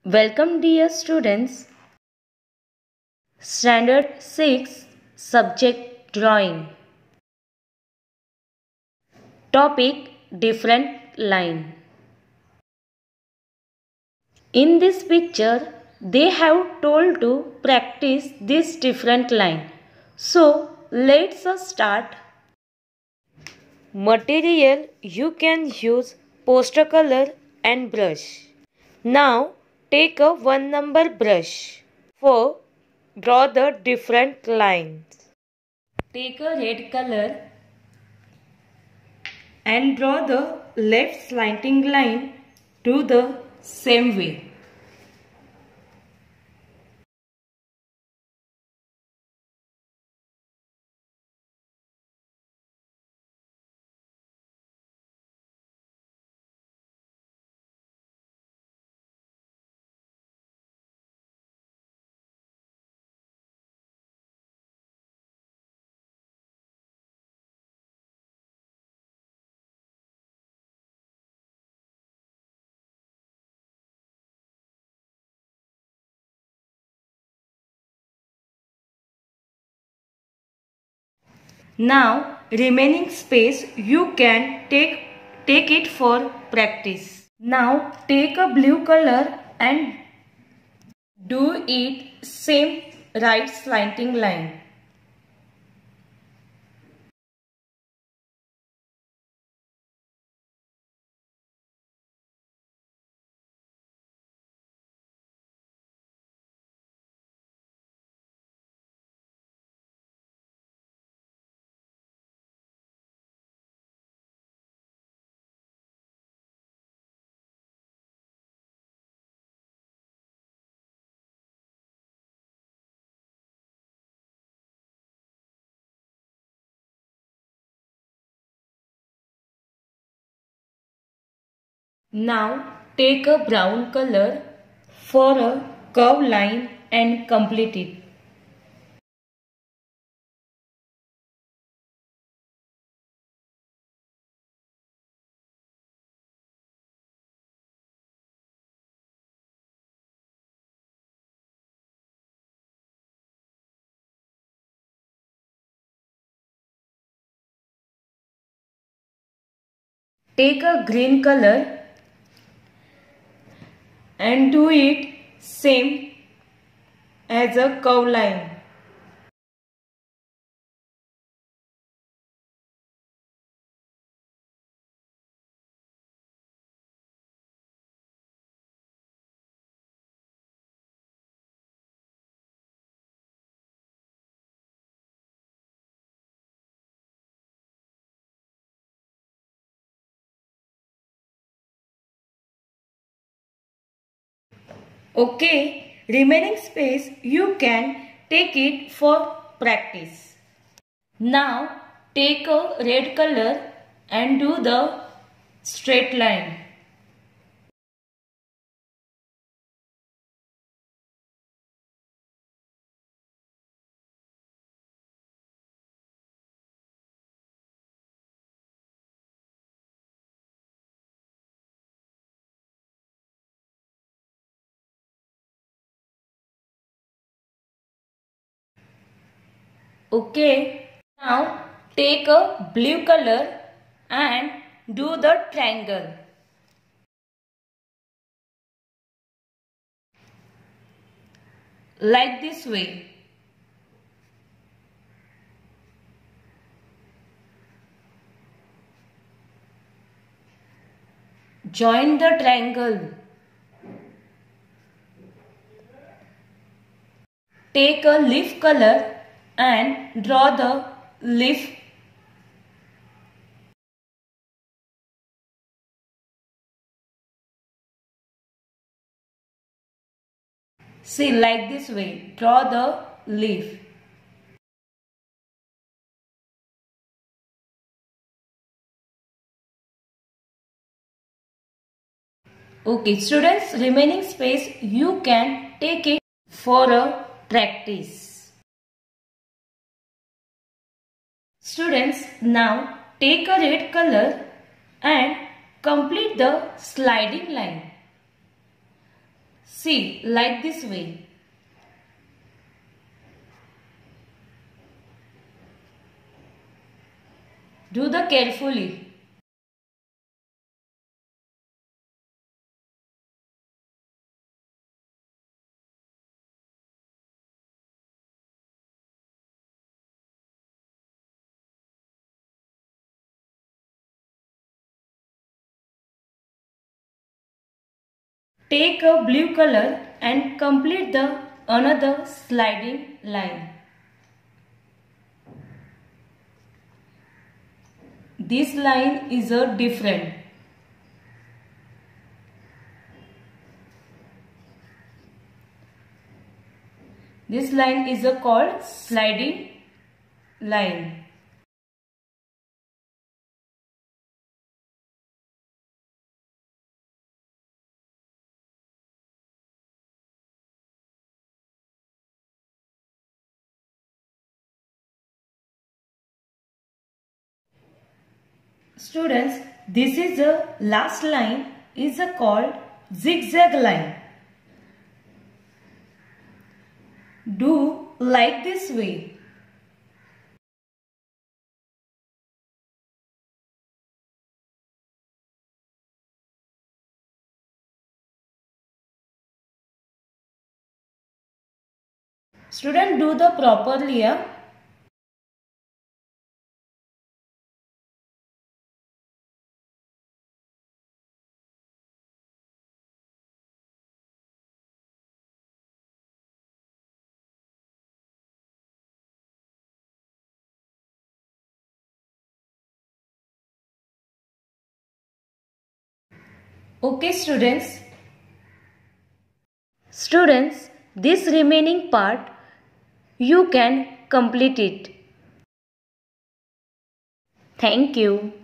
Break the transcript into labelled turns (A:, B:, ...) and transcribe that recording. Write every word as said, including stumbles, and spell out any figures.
A: Welcome dear students. Standard six Subject Drawing. Topic Different line. In this picture they have told to practice this different line. So let's start. Material you can use poster color and brush. Now take a one number brush. For draw the different lines. Take a red color and draw the left slanting line to the same way. Now remaining space you can take, take it for practice. Now take a blue color and do it same right slanting line. Now take a brown color for a curved line and complete it. Take a green color and do it same as a curve line. Okay, remaining space you can take it for practice. Now take a red color and do the straight line. Okay, now take a blue color and do the triangle. Like this way. Join the triangle. Take a leaf color and draw the leaf. See, like this way, draw the leaf. Okay, students, remaining space you can take it for a practice. Students, now take a red color and complete the sliding line. See, like this way. Do the carefully. Take a blue color and complete the another sliding line. This line is a different. This line is a called sliding line. Students, this is the last line is a called zigzag line. Do like this way. Student, do the properly. Yeah? Okay, students. Students, this remaining part you can complete it. Thank you.